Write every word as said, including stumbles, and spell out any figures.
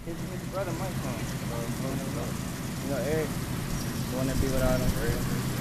His, his brother might come. You know, Eric, the one that be without him.